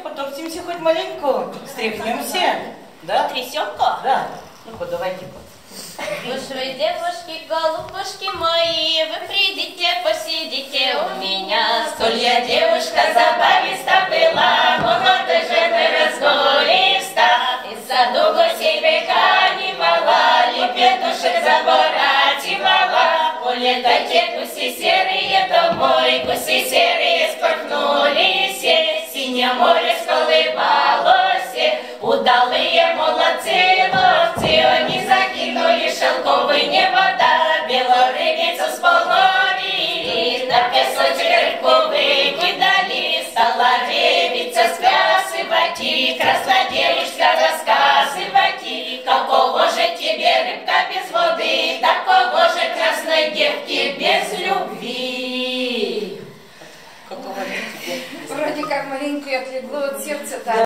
потопчемся хоть маленько, стряхнемся. Да? Трясемка? Да. Ну-ка, давайте-ка. Уж вы, девушки, голубушки мои, вы придите, посидите у меня. Столь я девушка забависта была, молодой женой разгулиста. Из саду гостей века не мала, лепетушек заборативала. Улетайте, гуси серые, домой, гуси серые спорхнулись, синее море сколыбалось. Удалые молодцы, ловцы, они закинули шелковый невода, белорыбицу споловили, на песочек рыбку выкидали, стала рыбица сплясывать, красная девушка рассказывать, какого же тебе рыбка без воды, такого же красной девки без любви. Какого же тебе? Вроде как маленько отлегло от сердца, да.